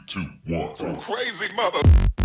2, 1. Crazy mother.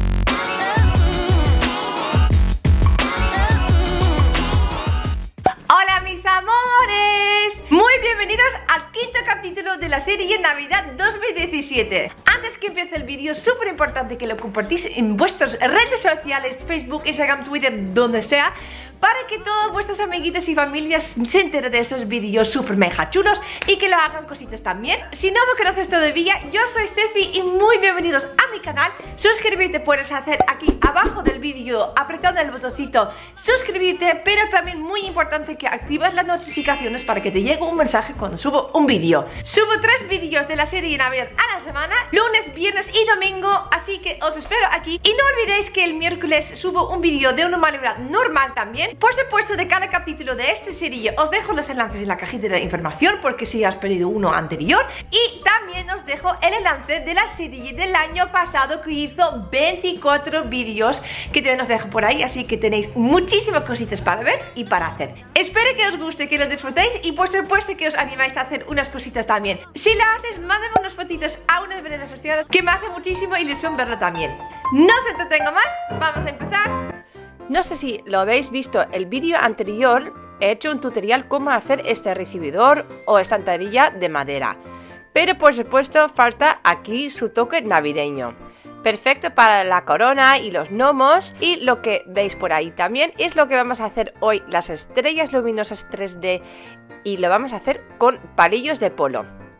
Hola mis amores, muy bienvenidos al quinto capítulo de la serie Navidad 2017. Antes que empiece el vídeo, súper importante que lo compartís en vuestras redes sociales, Facebook, Instagram, Twitter, donde sea, para que todos vuestros amiguitos y familias se enteren de estos vídeos súper mega chulos y que lo hagan cositas también. Si no me conoces todavía, yo soy Steffi y muy bienvenidos a mi canal. Suscribirte puedes hacer aquí abajo del vídeo apretando el botoncito suscribirte, pero también muy importante que actives las notificaciones para que te llegue un mensaje cuando subo un vídeo. Subo 3 vídeos de la serie Navidad a la semana, lunes, viernes y domingo, así que os espero aquí. Y no olvidéis que el miércoles subo un vídeo de una Navidad normal también. Por supuesto, de cada capítulo de esta serie os dejo los enlaces en la cajita de información porque si has perdido uno anterior. Y también os dejo el enlace de la serie del año pasado que hizo 24 vídeos que también os dejo por ahí, así que tenéis muchísimas cositas para ver y para hacer. Espero que os guste, que lo disfrutéis y por supuesto que os animáis a hacer unas cositas también. Si la haces, mándame unas fotitos a una de mis redes sociales que me hace muchísimo ilusión verla también. No os entretengo más, vamos a empezar. No sé si lo habéis visto el vídeo anterior, he hecho un tutorial cómo hacer este recibidor o estantería de madera. Pero por supuesto falta aquí su toque navideño. Perfecto para la corona y los gnomos, y lo que veis por ahí también es lo que vamos a hacer hoy, las estrellas luminosas 3D, y lo vamos a hacer con palillos de polo.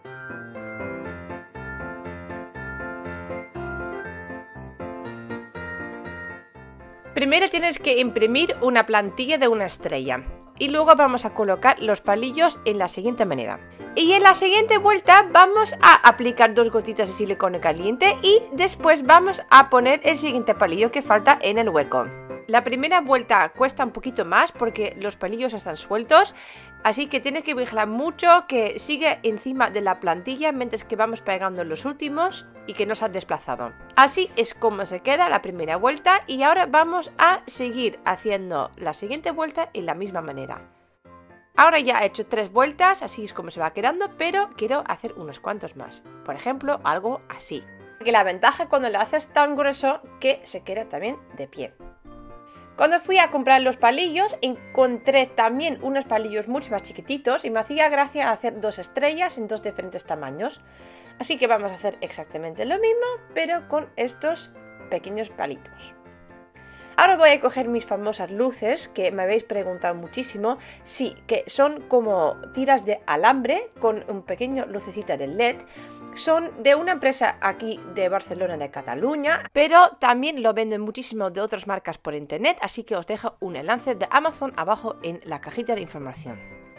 Primero tienes que imprimir una plantilla de una estrella y luego vamos a colocar los palillos en la siguiente manera. Y en la siguiente vuelta vamos a aplicar 2 gotitas de silicona caliente y después vamos a poner el siguiente palillo que falta en el hueco. La primera vuelta cuesta un poquito más porque los palillos están sueltos, así que tienes que vigilar mucho que sigue encima de la plantilla mientras que vamos pegando los últimos y que no se han desplazado. Así es como se queda la primera vuelta y ahora vamos a seguir haciendo la siguiente vuelta en la misma manera. Ahora ya he hecho 3 vueltas, así es como se va quedando, pero quiero hacer unos cuantos más. Por ejemplo, algo así. Porque la ventaja cuando lo haces tan grueso que se queda también de pie. Cuando fui a comprar los palillos encontré también unos palillos mucho más chiquititos y me hacía gracia hacer 2 estrellas en 2 diferentes tamaños. Así que vamos a hacer exactamente lo mismo, pero con estos pequeños palitos. Ahora voy a coger mis famosas luces que me habéis preguntado muchísimo. Sí, que son como tiras de alambre con un pequeño lucecita de LED. Son de una empresa aquí de Barcelona, de Cataluña, pero también lo venden muchísimo de otras marcas por internet, así que os dejo un enlace de Amazon abajo en la cajita de información.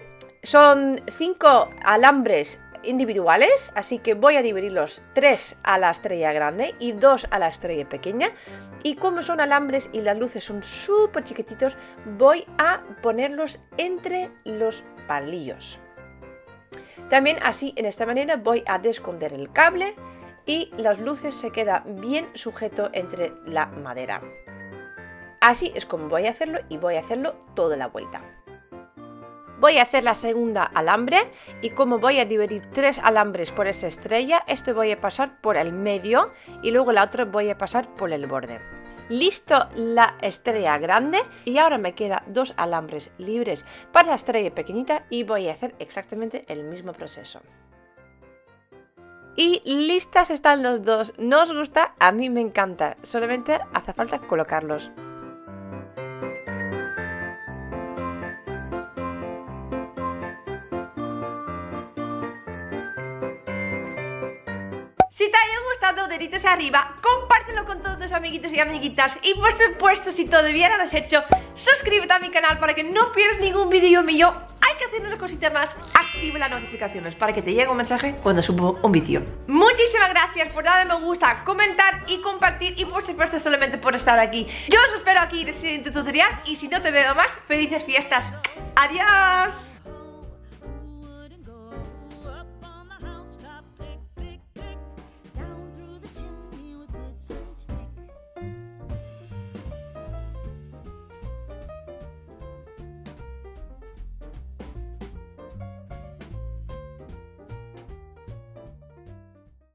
Son 5 alambres individuales, así que voy a dividirlos 3 a la estrella grande y 2 a la estrella pequeña. Y como son alambres y las luces son súper chiquititos, voy a ponerlos entre los palillos. También así, en esta manera, voy a desconder el cable y las luces se quedan bien sujeto entre la madera. Así es como voy a hacerlo y voy a hacerlo toda la vuelta. Voy a hacer la segunda alambre y como voy a dividir 3 alambres por esta estrella, esto voy a pasar por el medio y luego la otra voy a pasar por el borde. Listo la estrella grande y ahora me quedan 2 alambres libres para la estrella pequeñita y voy a hacer exactamente el mismo proceso. Y listas están los dos. ¿No os gusta? A mí me encanta, solamente hace falta colocarlos. Si te haya gustado, deditos arriba, compártelo con todos tus amiguitos y amiguitas. Y por supuesto, si todavía no lo has hecho, suscríbete a mi canal para que no pierdas ningún vídeo mío. Hay que hacer una cosita más, activa las notificaciones para que te llegue un mensaje cuando subo un vídeo. Muchísimas gracias por darle me gusta, comentar y compartir. Y por supuesto, solamente por estar aquí. Yo os espero aquí en el siguiente tutorial. Y si no te veo más, felices fiestas. Adiós.